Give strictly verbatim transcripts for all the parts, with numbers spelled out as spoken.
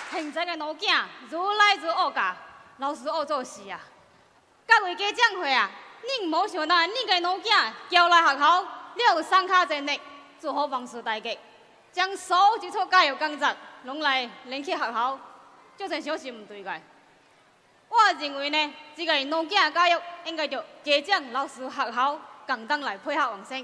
现在的老囝愈来愈恶教，老师恶做事啊！各位家长会啊，恁无想到恁个老囝交来学校，了有三卡全力，做好万事大吉，将所有基础教育工作拢来拎去学校，这种小事唔对个。我认为呢，这个老囝的教育应该由家长、老师、学校共同来配合完成。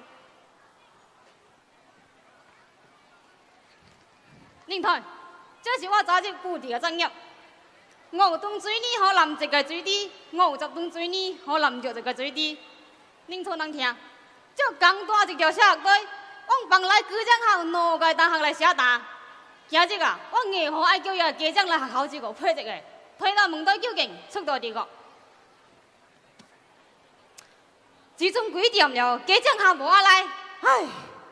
恁睇，这是我早日布置的作业。五吨水泥可淋一个水滴，五十吨水泥可淋着一个水滴。恁厝人听，这刚大一条小学队，往帮来家长校两个同学来写答。今日啊，我硬好爱叫伊家长来学校这个配一个，推到门队究竟速度地个。自从几点了，家长校无爱来，唉。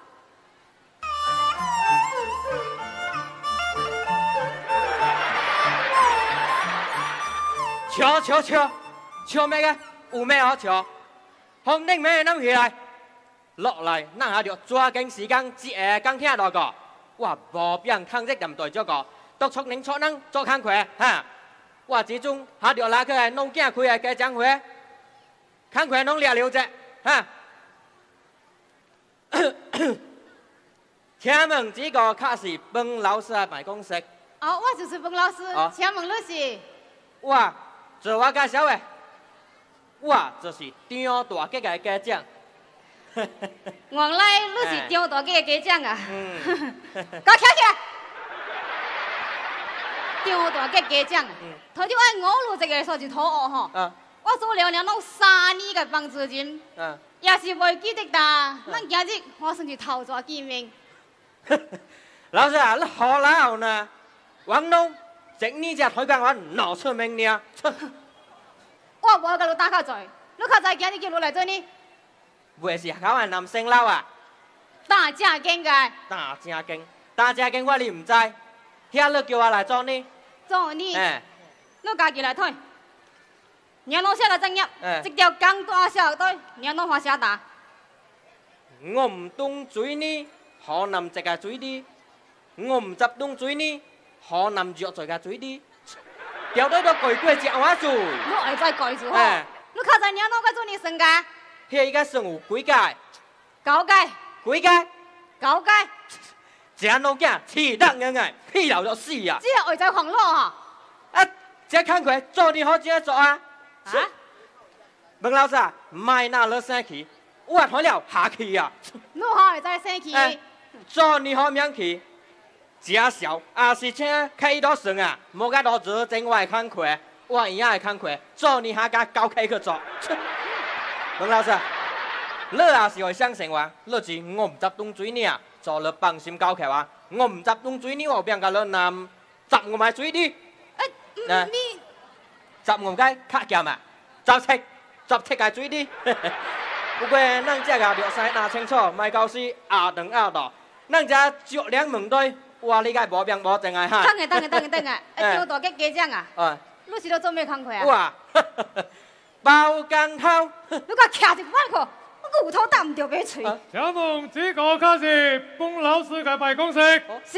笑笑笑，笑咩个？有咩好笑？红顶咩諗起来，落来咱下着抓紧时间，一下讲听落个。我无变抗日连队这个，督促您出人做工课哈。我始终下着拉去个农囝开个家长会，工课拢了了者哈。请问这个确是本老师的办公室？ 哦，我就是本老师， 哦、 请问你是？ 我。自我介绍的，我就是张大吉的家长。 原来你是张大吉的家长啊！ 嗯， 给我起来！张大吉家长，头就爱五路这个说是土恶吼。 啊、 我做了了弄三年的帮助人， 啊、 也是袂记得哒。咱今日我算是头抓见面。 老师啊，你好老呢？王东。整你只推讲我闹出名呢！ 我无甲你打较在，你较在今日叫我来做呢？ 袂是考完男生佬啊？ 打正经个。 打正经，打正经我你唔知，遐你叫我来做呢？ 做呢？ 哎， 你家己来推。你拢写了作业， 哎， 一条工大小学队，你拢画写答。 我唔懂水呢，河南一个水滴，我唔执懂水呢。河南弱在个水滴，掉到都鬼鬼只我做。 我会再改做吼。 哎， 你较在领哪个做你生家？ 遐伊个算有几届？ 九届。 几届？ 九届。 这老囝气得硬硬，气流就死啊！ 只系会在狂落吼。 啊，这工课做你好怎做啊？ 啊？ 问老师啊，卖那了生气，我看了下气啊！ 你好会在生气？ 哎，做你好免气。假小，也是请开多算啊，无甲多做整我的工课，我一样的工课，做你下甲交开去做。问老师，你也是会相信我，你是我唔执懂水呢，做了放心交课啊，我唔执懂水呢，我变甲你南执我买水呢。 哎，你执我该卡咸啊，执切执切个水呢。不过咱这个略使拿清楚，卖搞死阿长阿大，咱这足两门队。哇！你个无病无症啊哈！ 等下等下等下等下，张大吉家长啊！ 啊！ 你是咧做咩工课啊？ 哇！包工头！ 你给我徛一摆课，我骨头打唔着别吹。 请问这个可是本老师的办公室？ 是。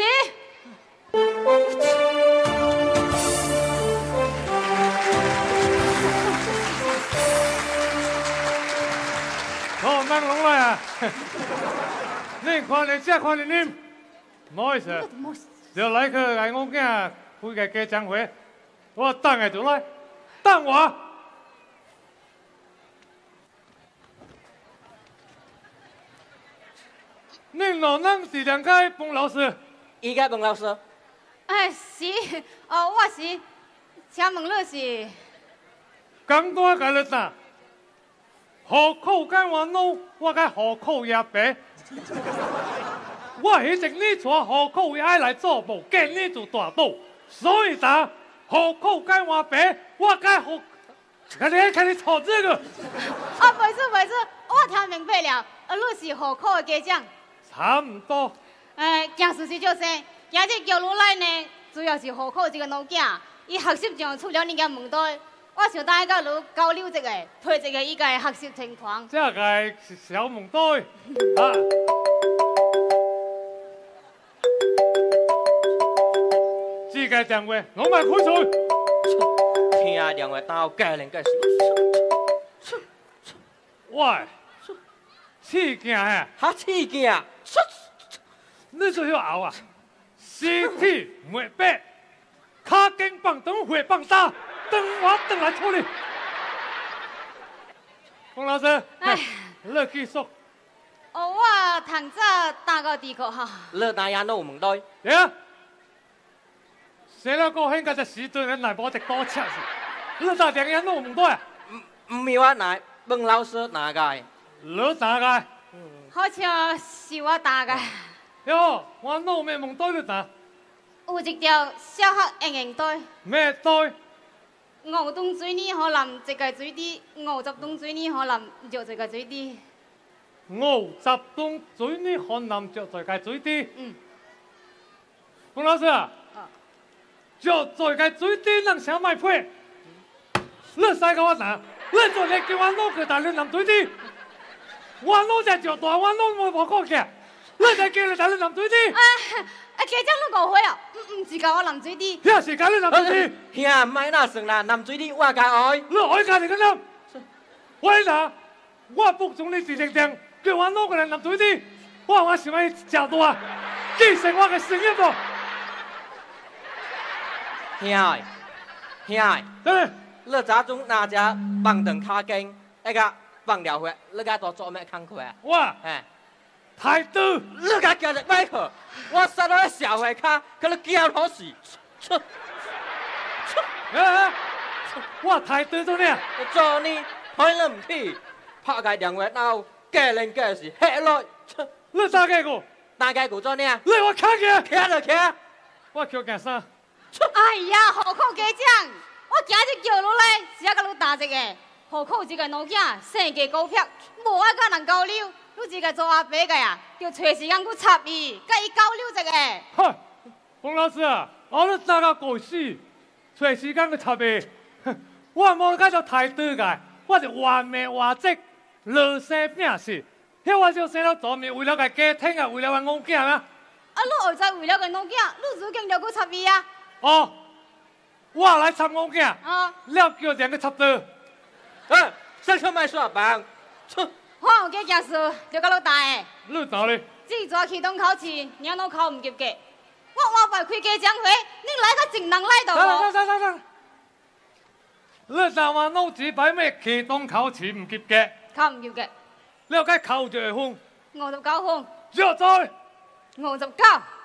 好，咱拢来啊！你看你这看你你。唔好意思，就来去挨我囝开个家长会，我等下就来，等我。你老人是两个彭老师？ 伊个彭老师？ 哎，是，哦，我是，请问你是？ 刚多个了啥？户口跟我弄，我个户口也白。我一直呢带户口也来做无，今呢就大刀，所以打户口跟我白，我该户，看你看你吵这个。 啊，没事没事，我听明白了，呃，你是户口的家长。 差唔多。 哎，件事是就是，今日叫你来呢，主要是户口这个老囝，伊学习上出了你个问题，我想带甲你交流一个，配一个伊个学习情况。 这个是小问题啊。这个电话，我咪开除。 听电话打家人个事。 喂，刺激啊！ 哈刺激啊！ 你就要熬啊！尸体没白，卡筋棒等回棒打，等我等来处理。冯老师， 哎， 你继续。 哦，我通早打到地壳哈。 你打呀弄问对？ 对啊。生了高兴，嗰只时阵，来无只多车是。你打电话弄问对啊？ 唔唔，我来问老师哪个？ 你打个？ 好像是我打的。 哟，我弄咩问对你打？ 有一条小黑硬硬对。 咩对？ 五桶水呢可能一个水滴，五十桶水呢可能就一个水滴。 五十桶水呢可能就一个水滴。 嗯。 冯老师啊， 啊就一个水滴能想买配？你使甲我打，你昨日叫我弄去打你淋水滴，我弄只就大，我弄我无过去，你就叫你打你淋水滴。 啊啊！家长你误会啊，唔唔是教我淋水滴。 遐是教你淋水滴。 兄，莫那算啦，淋水滴我家爱。 你爱家己个淋，我拿我不从你直直定，叫我弄过来淋水滴，我我想要食大，继承我嘅事业啵。 兄，兄， 对。 你早中那只放等卡筋，那个放了回，你家多做咩工课啊？ 我哎， 太多， 你家叫日买去，我杀到社会卡，给你叫好死。 哎，我太多咗呢。 做呢，开你唔起，拍个电话闹，家人家事，吓落。 你打几个？ 大家鼓做呢？ 你我看见， 徛就徛。 我叫干啥？ 哎呀，何苦家长？我今日叫落来，是要甲你打一个，何苦一个老囝生个股票，无爱甲人交流，你一个做阿伯个呀，要找时间去插伊，甲伊交流一个。 哼，冯老师啊，我你打个狗屎，找时间去插伊，我无介就太多个，我是完美完职，乐生拼死，遐我就生了做面，为了个家庭啊，为了个我囝啊。 啊，你后在为了个老囝，你如今就去插伊啊？ 哦。我来插我囝， 啊， 了叫人去插刀。 嗯，上车卖耍棒。 我有个件事就甲你打的。 你哪里？ 这抓启动考试，领导考唔及格。我安排开家长会，你来个正人来到无？ 等等等等，你但话脑子摆咩启动考试唔及格？ 考唔及格。 你有解考几分？ 五十九分。 就在。 五十九。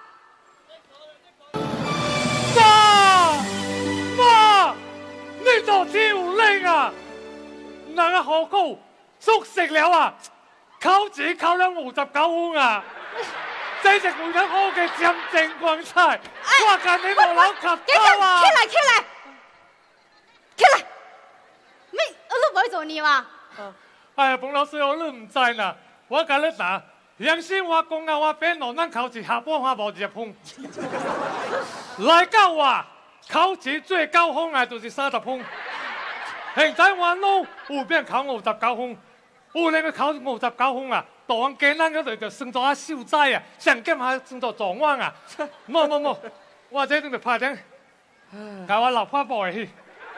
妈！妈！你做超叻啊！人啊何苦縮食了啊？考試考咗五十九分啊！這是會得好嘅佔正光彩。我近你無腦及偷啊！ 起來起來起來！你你唔會做你嘛？ 哎呀，馮老師，我都唔知啦。我跟你打，原先我講啊，我俾老人考試下半下無一分。來到我考試最高分啊，就是三十分。現在我腦有變考五十九分，有人去考五十九分啊，大王艱難嗰度就算做啊秀才啊，上級還算做狀元啊。冇冇冇，我這陣就拍頂，教我流花步去。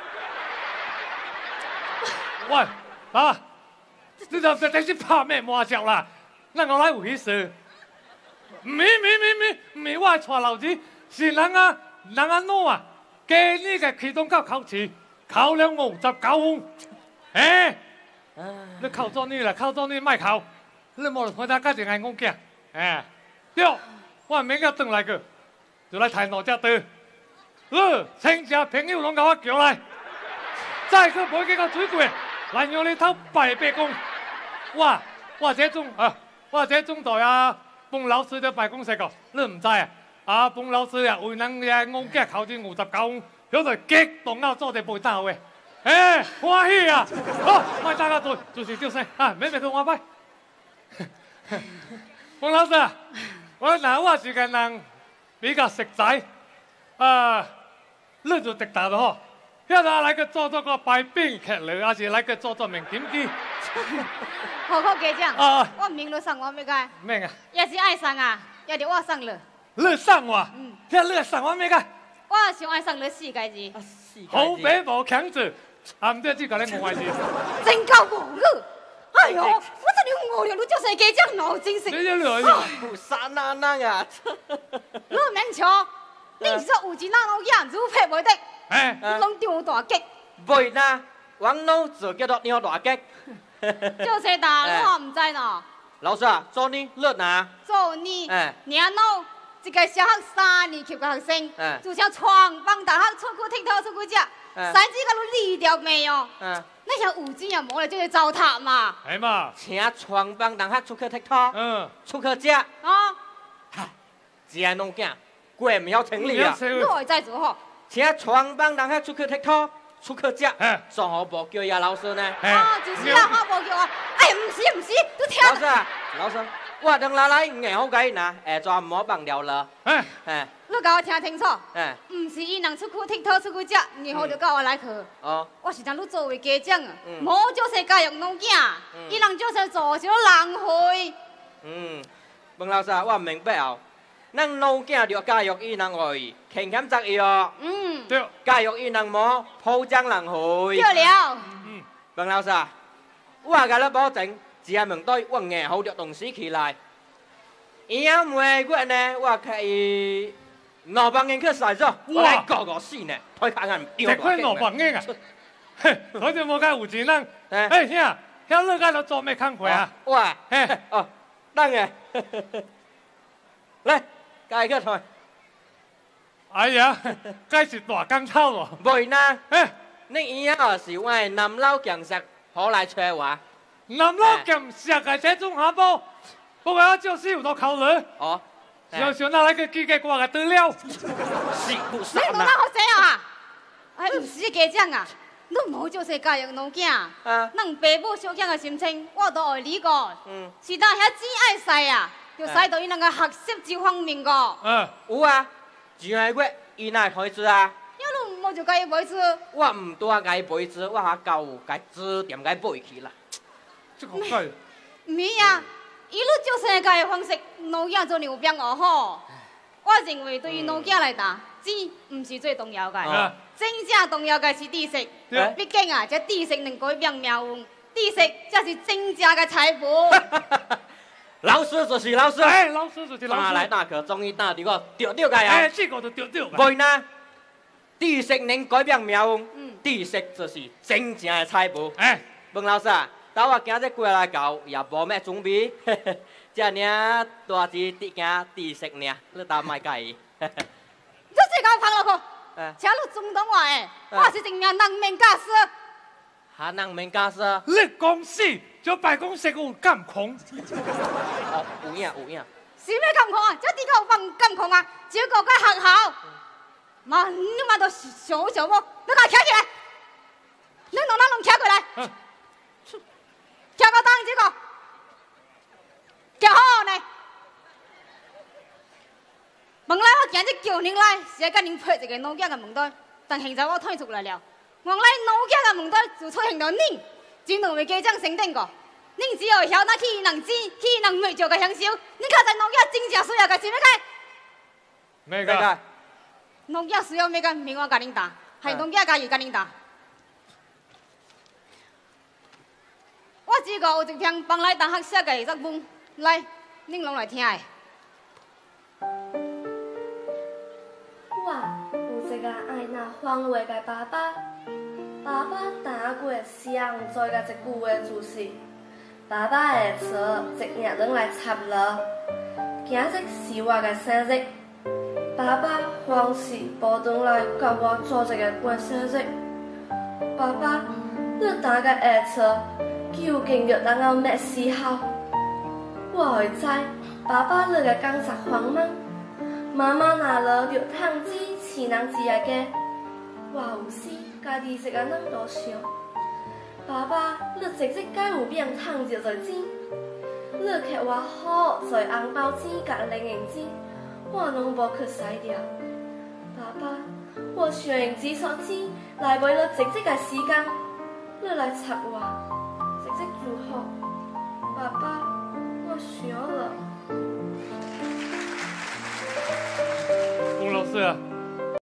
喂，啊，你就就等於拍咩麻將啦？那我來回事。唔係唔係唔係唔係，我係錯漏子，是人啊人啊腦啊，今年嘅期中考考試。考了五十九分，哎，你考咗你啦，考咗你咪考，你冇回答家庭係我嘅，哎，對，我明日轉來個，就來睇我只隊，你親戚朋友攏甲我叫來，再去買幾個水果，來讓你偷拜白宮，我我這種啊，我這種在啊，馮老師嘅辦公室個，你唔知啊，啊馮老師啊，為人嘅我嘅考咗五十九分。有在激動啊，做啲背單嘅，誒歡喜啊！好，我大家做做事就是啊，每每同我拜。馮老師啊，我嗱我是個人比較實在，啊，你就直達咯嗬，一陣來個做做個擺冰劇嚟，還是來個做做明檢機。 何苦家長？ 啊， 我明你送我咩個？ 咩啊？ 也是愛送啊，也得我送了。 你送我？ 嗯。 聽你送我咩個？ 我上爱上你四个字， 好白无强子，啊，唔对，只甲你误会字。 真够无语！哎呦，我真係无聊，你就是家长脑真是。 你这来， 不傻囡囡啊！ 你免笑，你是说有钱人老囝如配袂得， 哎， 拢张大吉。 袂啦，王老就叫做张大吉。 就是大，你话唔知喏。 老师啊，做你热哪？ 做你， 哎， 年老一个小学三年级嘅学生， 哎， 就像闯帮大学出去剃头出去食，三指甲都离掉没有？ 嗯， 那像有钱也无咧，就是糟蹋嘛。 哎嘛， 请闯帮同学出去剃头， 嗯， 出去食， 啊， 哈，这弄囝，过唔晓听理啊！ 你会再做好？ 请闯帮同学出去剃头，出去食， 哎， 上好无叫呀老师呢？ 啊，就是啦，我无叫啊。哎，唔是唔是，你听。 老师啊，老师，我等下来硬好解呐，下抓唔好放掉了。 哎， 哎， 你甲我听清楚， 哎， 唔是伊人出去剃头出去食，然后就叫我来去。 哦， 我是当你作为家长啊， 嗯无就是教育老囝，伊人就是做少浪费。 嗯，问老师啊，我唔明白哦。咱老囝着教育伊人爱，勤俭节约。 嗯， 对， 教育伊人无铺张浪费。 对了。 嗯， 问老师啊，我甲你保证，只要面对我硬好着东西起来，以后每个月呢，我可以两百元去使咗，我来搞搞死呢，推卡眼丢这块两百元啊，嘿，我就无甲有钱人。哎，兄，遐你甲都做咩工课啊？ 哇， 嘿， 哦，等下，来，介去台， 哎呀，该是大工头咯。 袂啦， 哎， 你以后是我的南老强食，好来找我。 南老剑石嘅这种下步，不过我就是有到考虑， 哦， 想想那那个机构挂嘅资料， 是不你是弄哪好这啊？哎，唔是家长啊，你无就是教育老囝， 啊， 咱爸母小囝嘅心情，我都会理过。 嗯， 是当遐钱爱使啊，就使到伊那个学习这方面个。 嗯， 有啊，上个月伊哪会开支啊？ 要你无就甲伊买出。 我唔多甲伊陪资，我下教甲指点甲伊背去啦。 这个怪， 唔是啊，伊你就是教育方式，老囝做牛鞭学好。我认为对于老囝来讲，钱唔是最重要嘅， 啊真正重要嘅是知识。 对毕竟啊，这知识能改变命运，知识才是真正嘅财富。 老师就是老师， 哎，老师就是老打来师， 打去，终于打到我丢丢个哎， 呀。 这个就丢丢吧。 袂啦，知识能改变命运， 嗯， 知识就是真正的财富。 哎， 问老师啊，等我今日过来到，也无咩准备，这尔大只直行知识尔，你打卖介意？ 你这个放落去， 哎， 请你中等话诶，我是真正人命驾驶。 还能免假说？ 你讲死，就办公室有监控， 哦，有影有影。 是咩监控啊？这地方有放监控啊？结果个学校，妈，你妈都想想我，你给我站起来，你弄哪弄站过来， 嗯站个当这个，站好呢。本来我今日叫您来，是要跟您配一个老囝的问题，但现在我退出来了。原来老囝的问题就出现了您，这两位家长承担过。恁只要晓得去人钱，去人未做个享受，你看在老囝真正需要个是咩个？ 那个， 那个， 老囝需要咩个？明我甲恁答，系老囝家己甲恁答。我只个有一篇帮来同学写个作文，来，恁拢来听下。 我有一个爱那欢话的爸爸，爸爸打过上最个一句话就是：爸爸的车一日人来插了。今日是我的生日，爸爸方是无转来甲我做一个过生日。爸爸，你打个下车，究竟要等到咩时候？我会知，爸爸你个工作繁忙。妈妈拿了着汤子饲人饲个家，我有时家己一个人都想，爸爸，你直直该有变趁着侪钱，你给我好侪红包钱甲零用钱，我拢无去使掉。爸爸，我想用这撮钱来买了直直个时间，你来插我，直直就好。爸爸，我想了。 龚老师啊，